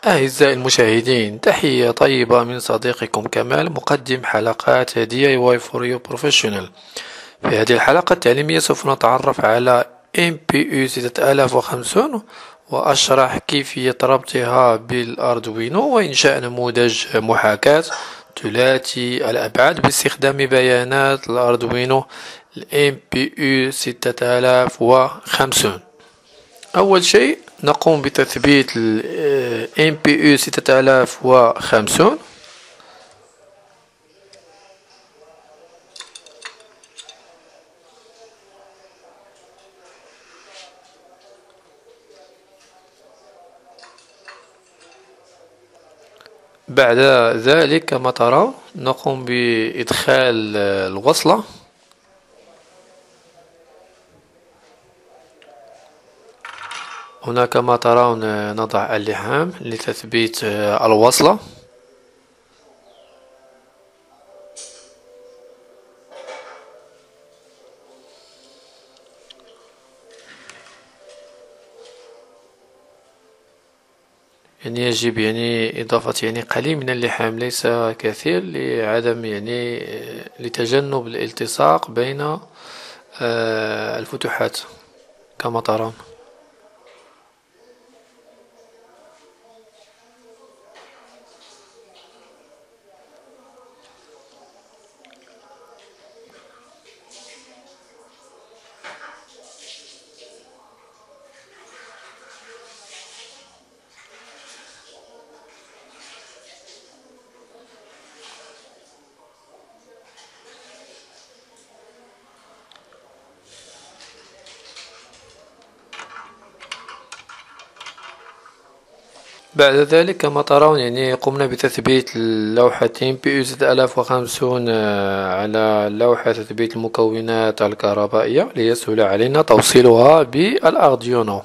أعزائي المشاهدين، تحية طيبة من صديقكم كمال، مقدم حلقات DIY for you professional. في هذه الحلقة التعليمية سوف نتعرف على MPU 6050 وأشرح كيفية ربطها بالأردوينو وإنشاء نموذج محاكاة ثلاثي الأبعاد باستخدام بيانات الأردوينو MPU 6050. أول شيء نقوم بتثبيت ال MPU 6050. بعد ذلك كما ترون نقوم بإدخال الوصلة. هنا كما ترون نضع اللحام لتثبيت الوصلة. يجب إضافة قليل من اللحام، ليس كثير، لعدم لتجنب الالتصاق بين الفتحات كما ترون. بعد ذلك كما ترون قمنا بتثبيت لوحة MPU 6050 على لوحة تثبيت المكونات الكهربائية ليسهل علينا توصيلها بالأردوينو.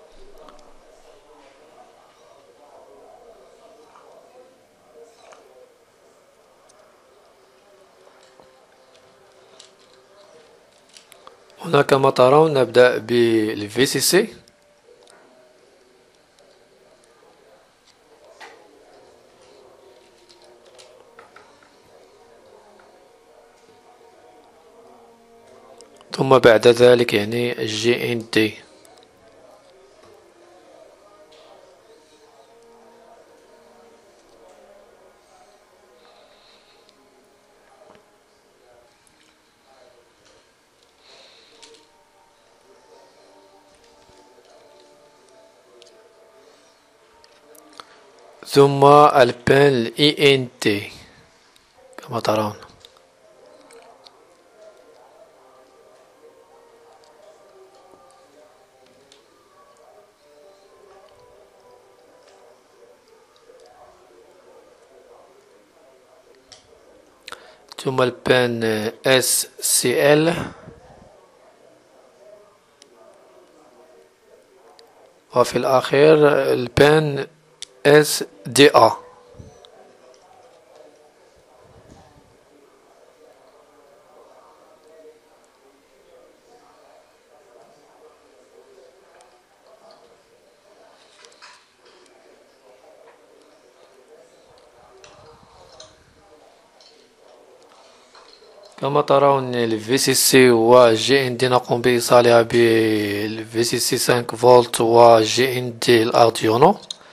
هنا كما ترون نبدأ بالVCC. ثم بعد ذلك GND. ثم البان ENT كما ترون. ثم البان SCL. وفي الأخير البان SDA. كما ترون الVCC و GND نقوم بإيصالها بالVCC 5 فولت و GND الأردوينو.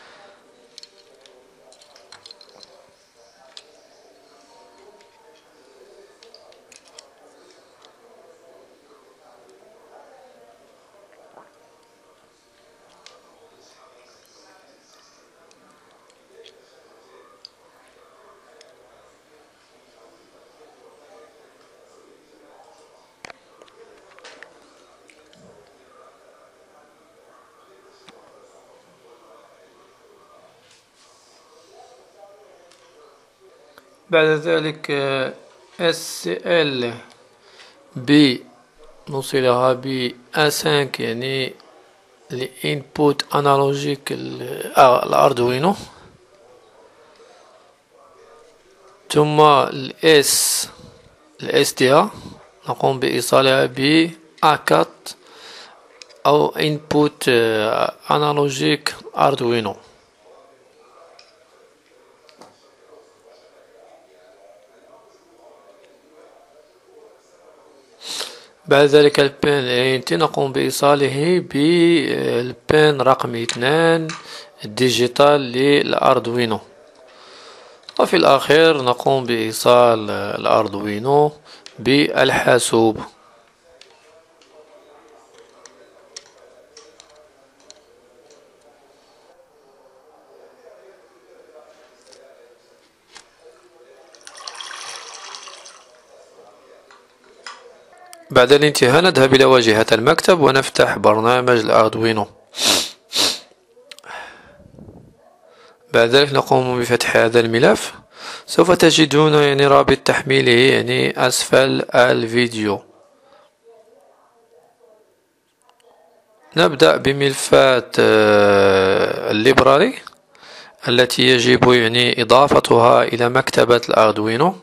بعد ذلك SCL B نوصلها ب A5 لإنبوت أنالوجيك الأردوينو. ثم ال SDA نقوم بإيصالها ب A4 أو Input Analogic Arduino. بعد ذلك البين انت نقوم بإيصاله بالبين رقم 2 ديجيتال للأردوينو، وفي الأخير نقوم بإيصال الأردوينو بالحاسوب. بعد الانتهاء نذهب إلى واجهة المكتب ونفتح برنامج الأردوينو. بعد ذلك نقوم بفتح هذا الملف. سوف تجدون رابط تحميله أسفل الفيديو. نبدأ بملفات الليبراري التي يجب إضافتها إلى مكتبة الأردوينو.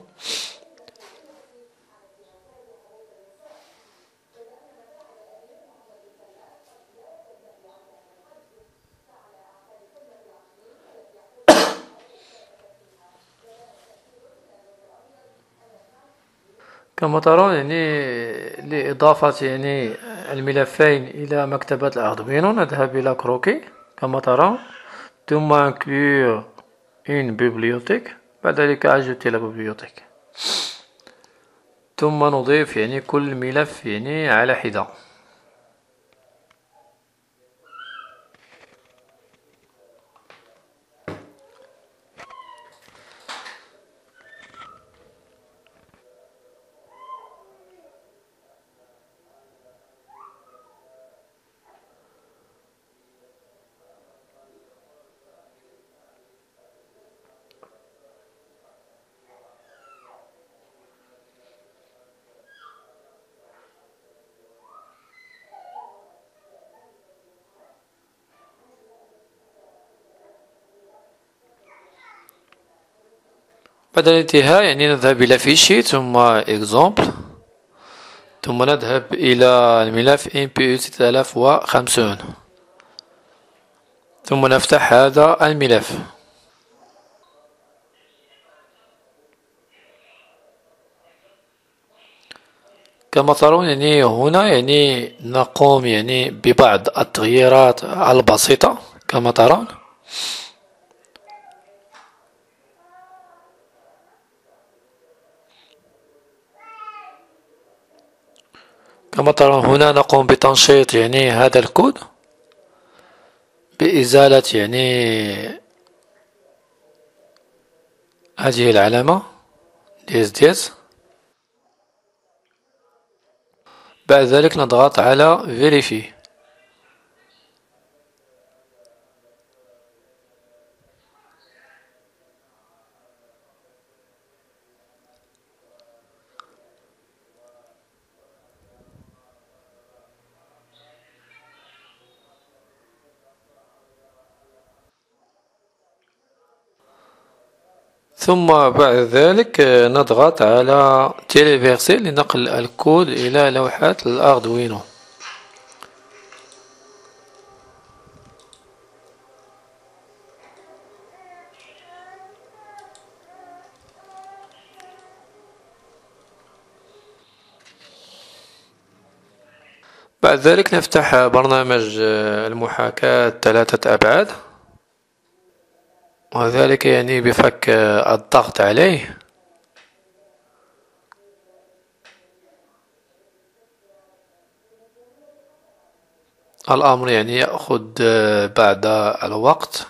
كما ترون لإضافة الملفين إلى مكتبة الأردوينو نذهب إلى كروكي كما ترون، ثم inclure une bibliothèque، بعد ذلك ajouter la bibliothèque، ثم نضيف كل ملف على حدة. بعد الانتهاء نذهب إلى فيشي ثم example، ثم نذهب إلى الملف MPU 3050، ثم نفتح هذا الملف. كما ترون هنا نقوم ببعض التغييرات البسيطة كما ترون. كما ترون هنا نقوم بتنشيط هذا الكود بإزالة هذه العلامة ديز. بعد ذلك نضغط على Verify. ثم بعد ذلك نضغط على تيليفيرسي لنقل الكود إلى لوحة الأردوينو. بعد ذلك نفتح برنامج المحاكاة 3 أبعاد، وذلك بفك الضغط عليه. الأمر يأخذ بعض الوقت.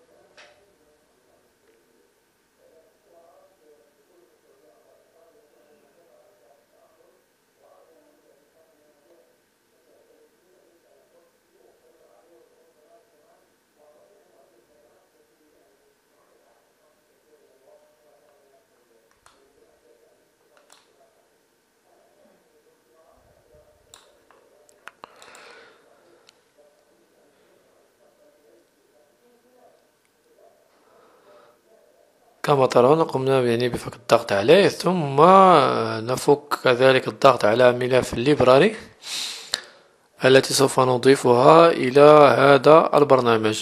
كما ترون قمنا بفك الضغط عليه، ثم نفك كذلك الضغط على ملف الليبراري التي سوف نضيفها إلى هذا البرنامج.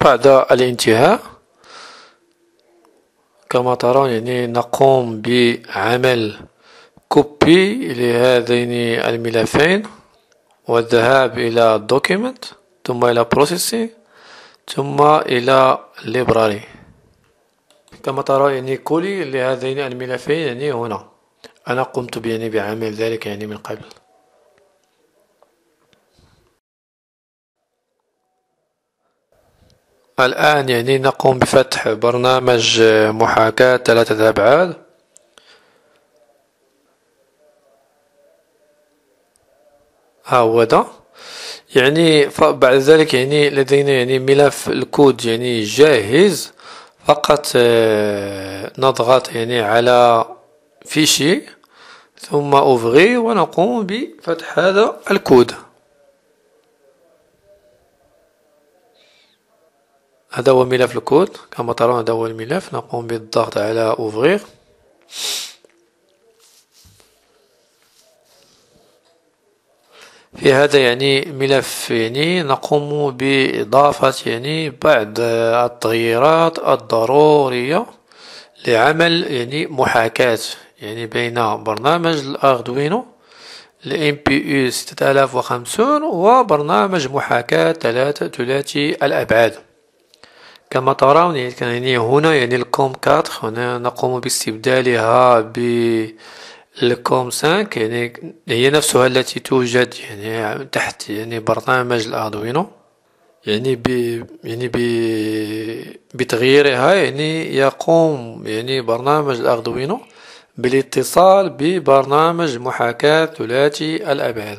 بعد الانتهاء كما ترون يعني نقوم بعمل كوبي لهذين الملفين والذهاب إلى document ثم إلى processing ثم إلى library. كما ترى يعني كولي لهذين الملفين يعني هنا أنا قمت يعني بعمل ذلك يعني من قبل. الآن يعني نقوم بفتح برنامج محاكاة 3 أبعاد. ها هو ده يعني بعد ذلك يعني لدينا يعني ملف الكود يعني جاهز، فقط نضغط يعني على فيشي ثم أوفغي ونقوم بفتح هذا الكود. هذا هو ملف الكود كما ترون، هذا هو الملف. نقوم بالضغط على أوفغير. في هذا يعني ملف يعني نقوم بإضافة يعني بعض التغييرات الضرورية لعمل يعني محاكاة يعني بين برنامج الأردوينو MPU 6050 وبرنامج محاكاة ثلاثي الأبعاد. كما ترون يعني هنا يعني الكوم 4 هنا نقوم باستبدالها الكوم 5 يعني هي نفسها التي توجد يعني تحت يعني برنامج الأردوينو يعني بتغييرها يعني يقوم يعني برنامج الأردوينو بالاتصال ببرنامج محاكاة ثلاثي الأبعاد.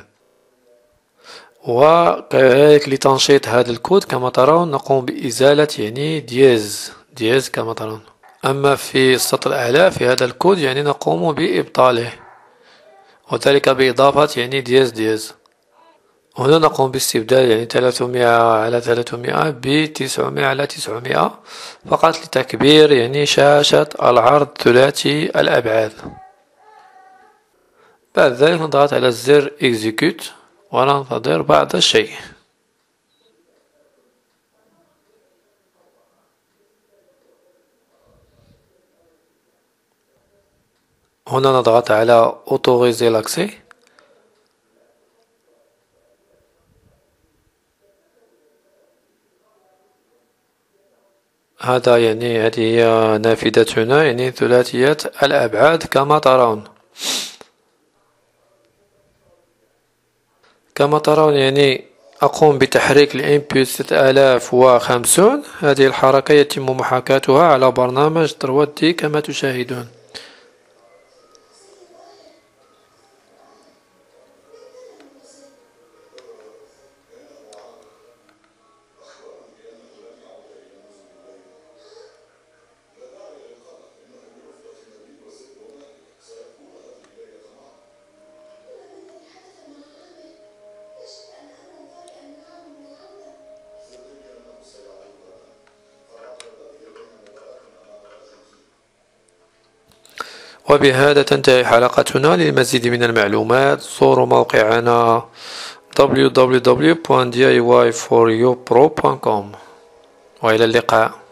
وكذلك لتنشيط هذا الكود كما ترون نقوم بإزالة يعني دياز كما ترون. أما في السطر الأعلى في هذا الكود يعني نقوم بإبطاله وذلك بإضافة يعني دياز. هنا نقوم باستبدال يعني 300 على 300 ب900 على 900 فقط لتكبير يعني شاشة العرض ثلاثي الأبعاد. بعد ذلك نضغط على زر Execute وننتظر بعض الشيء. هنا نضغط على Autoriser l'accès. هذا يعني هذه هي نافذتنا يعني ثلاثية الأبعاد كما ترون. كما ترون يعني أقوم بتحريك الMPU 6050. هذه الحركة يتم محاكاتها على برنامج 3D كما تشاهدون. وبهذا تنتهي حلقتنا. للمزيد من المعلومات زوروا موقعنا www.diy4upro.com وإلى اللقاء.